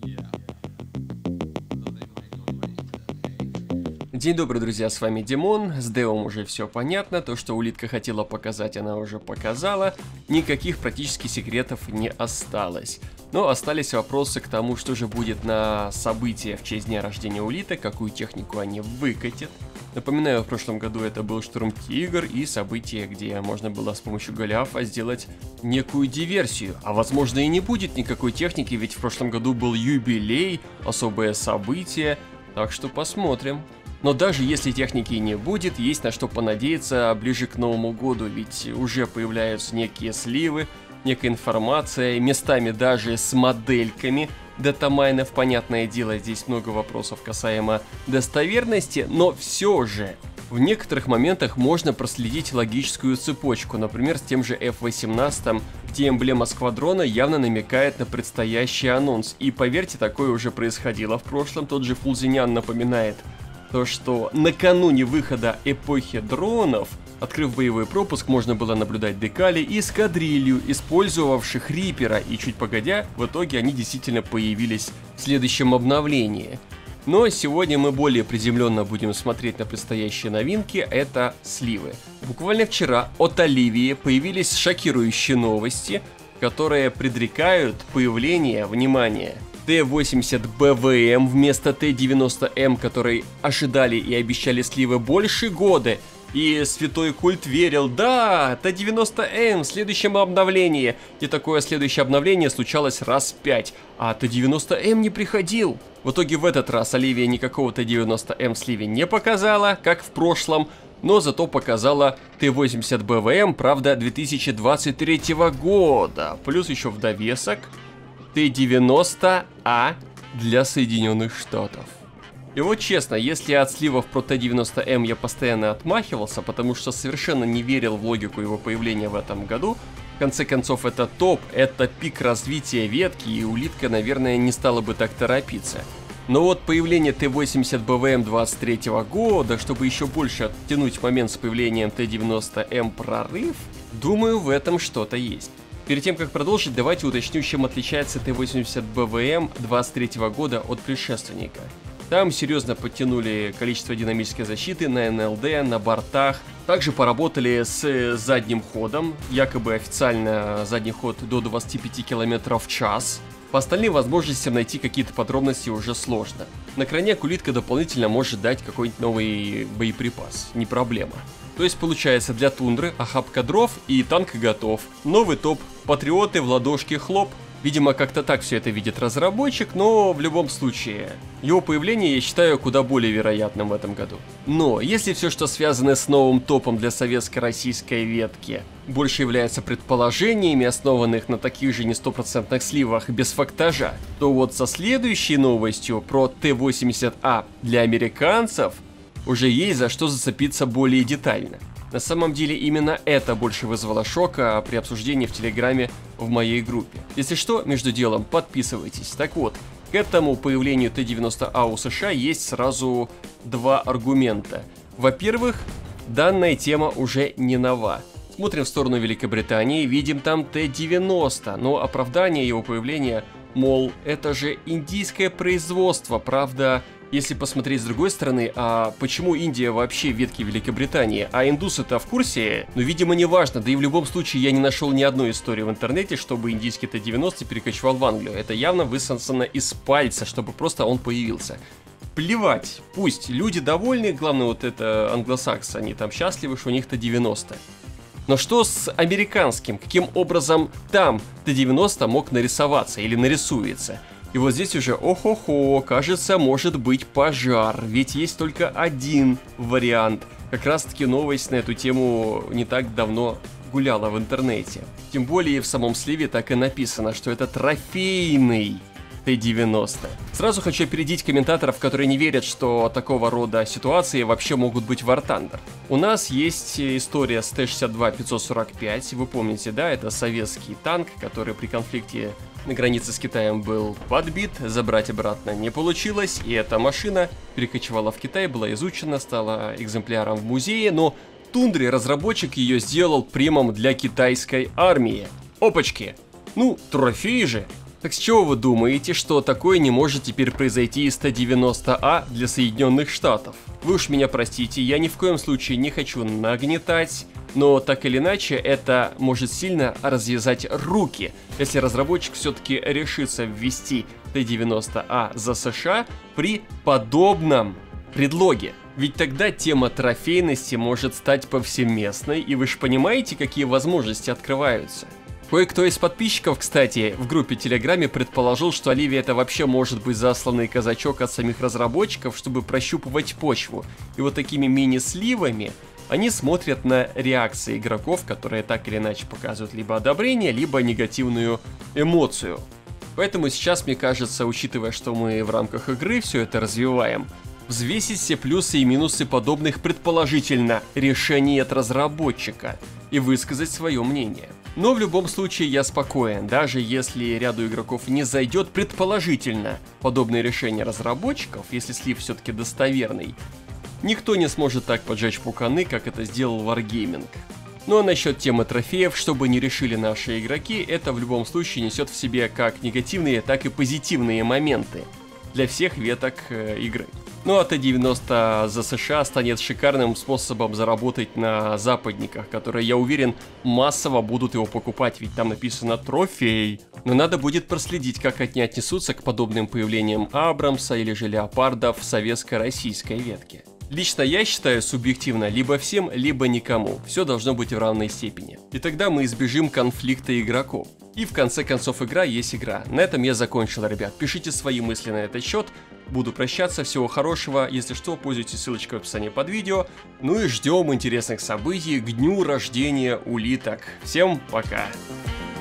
День добрый, друзья, с вами Димон. С Девом уже все понятно, то, что улитка хотела показать, она уже показала. Никаких практически секретов не осталось. Но остались вопросы к тому, что же будет на событии в честь дня рождения улиток, какую технику они выкатят. Напоминаю, в прошлом году это был Штурм Тигр и событие, где можно было с помощью Голиафа сделать некую диверсию. А возможно и не будет никакой техники, ведь в прошлом году был юбилей, особое событие, так что посмотрим. Но даже если техники не будет, есть на что понадеяться ближе к Новому году, ведь уже появляются некие сливы, некая информация, местами даже с модельками датамайнов. Понятное дело, здесь много вопросов касаемо достоверности, но все же в некоторых моментах можно проследить логическую цепочку, например, с тем же F-18, где эмблема сквадрона явно намекает на предстоящий анонс. И поверьте, такое уже происходило в прошлом, тот же Фулзинян напоминает то, что накануне выхода эпохи дронов, открыв боевой пропуск, можно было наблюдать декали и эскадрилью, использовавших Рипера, и чуть погодя, в итоге они действительно появились в следующем обновлении. Но сегодня мы более приземленно будем смотреть на предстоящие новинки, это сливы. Буквально вчера от Оливии появились шокирующие новости, которые предрекают появление, внимание, Т-80 БВМ вместо Т-90М, который ожидали и обещали сливы больше года. И святой культ верил, да, Т-90М в следующем обновлении. И такое следующее обновление случалось раз 5, а Т-90М не приходил. В итоге в этот раз Оливия никакого Т-90М в сливе не показала, как в прошлом, но зато показала Т-80 БВМ, правда, 2023 года. Плюс еще в довесок Т-90А для Соединенных Штатов. И вот честно, если от сливов про Т-90М я постоянно отмахивался, потому что совершенно не верил в логику его появления в этом году, в конце концов это топ, это пик развития ветки, и улитка, наверное, не стала бы так торопиться. Но вот появление Т-80 БВМ 23 года, чтобы еще больше оттянуть момент с появлением Т-90М прорыв, думаю, в этом что-то есть. Перед тем, как продолжить, давайте уточню, чем отличается Т-80 БВМ 23 года от предшественника. Там серьезно подтянули количество динамической защиты на НЛД, на бортах. Также поработали с задним ходом, якобы официально задний ход до 25 км в час. По остальным возможностям найти какие-то подробности уже сложно. На крайняк улитка дополнительно может дать какой-нибудь новый боеприпас, не проблема. То есть получается для тундры охапка дров и танк готов. Новый топ, патриоты в ладошки хлоп. Видимо, как-то так все это видит разработчик, но в любом случае, его появление я считаю куда более вероятным в этом году. Но если все, что связано с новым топом для советско-российской ветки, больше является предположениями, основанных на таких же не стопроцентных сливах без фактажа, то вот со следующей новостью про Т-80А для американцев уже есть за что зацепиться более детально. На самом деле именно это больше вызвало шока при обсуждении в Телеграме в моей группе. Если что, между делом, подписывайтесь. Так вот, к этому появлению Т-90А у США есть сразу два аргумента. Во-первых, данная тема уже не нова. Смотрим в сторону Великобритании, видим там Т-90, но оправдание его появления, мол, это же индийское производство, правда. Если посмотреть с другой стороны, а почему Индия вообще в ветке Великобритании? А индусы-то в курсе? Ну, видимо, не важно, да и в любом случае я не нашел ни одной истории в интернете, чтобы индийский Т-90 перекочевал в Англию. Это явно высосано из пальца, чтобы просто он появился. Плевать, пусть люди довольны, главное вот это англосаксы, они там счастливы, что у них Т-90. Но что с американским? Каким образом там Т-90 мог нарисоваться или нарисуется? И вот здесь уже, ох-охо, кажется, может быть пожар, ведь есть только один вариант. Как раз таки новость на эту тему не так давно гуляла в интернете. Тем более в самом сливе так и написано, что это трофейный Т-90. Сразу хочу опередить комментаторов, которые не верят, что такого рода ситуации вообще могут быть в War Thunder. У нас есть история с Т-62-545, вы помните, да, это советский танк, который при конфликте на границе с Китаем был подбит, забрать обратно не получилось, и эта машина перекочевала в Китай, была изучена, стала экземпляром в музее, но в тундре разработчик ее сделал примом для китайской армии. Опачки! Ну, трофей же! Так с чего вы думаете, что такое не может теперь произойти из Т-90А для Соединенных Штатов? Вы уж меня простите, я ни в коем случае не хочу нагнетать, но так или иначе это может сильно развязать руки, если разработчик все-таки решится ввести Т-90А за США при подобном предлоге. Ведь тогда тема трофейности может стать повсеместной, и вы же понимаете, какие возможности открываются. Кое-кто из подписчиков, кстати, в группе Телеграме предположил, что Оливия это вообще может быть засланный казачок от самих разработчиков, чтобы прощупывать почву. И вот такими мини-сливами они смотрят на реакции игроков, которые так или иначе показывают либо одобрение, либо негативную эмоцию. Поэтому сейчас, мне кажется, учитывая, что мы в рамках игры все это развиваем, взвесить все плюсы и минусы подобных предположительно решений от разработчика и высказать свое мнение. Но в любом случае я спокоен, даже если ряду игроков не зайдет предположительно подобное решение разработчиков, если слив все-таки достоверный, никто не сможет так поджечь пуканы, как это сделал Wargaming. Ну а насчет темы трофеев, что бы ни решили наши игроки, это в любом случае несет в себе как негативные, так и позитивные моменты для всех веток игры. Ну а Т-90 за США станет шикарным способом заработать на западниках, которые, я уверен, массово будут его покупать, ведь там написано «трофей». Но надо будет проследить, как они отнесутся к подобным появлениям Абрамса или же Леопарда в советско-российской ветке. Лично я считаю субъективно либо всем, либо никому. Все должно быть в равной степени. И тогда мы избежим конфликта игроков. И в конце концов игра есть игра. На этом я закончил, ребят. Пишите свои мысли на этот счет. Буду прощаться, всего хорошего. Если что, пользуйтесь ссылочкой в описании под видео. Ну и ждем интересных событий к дню рождения улиток. Всем пока!